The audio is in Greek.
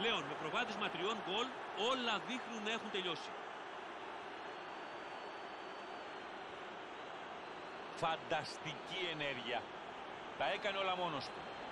Πλέον με προβάδισμα 3 γκολ όλα δείχνουν να έχουν τελειώσει. Φανταστική ενέργεια. Τα έκανε όλα μόνος του.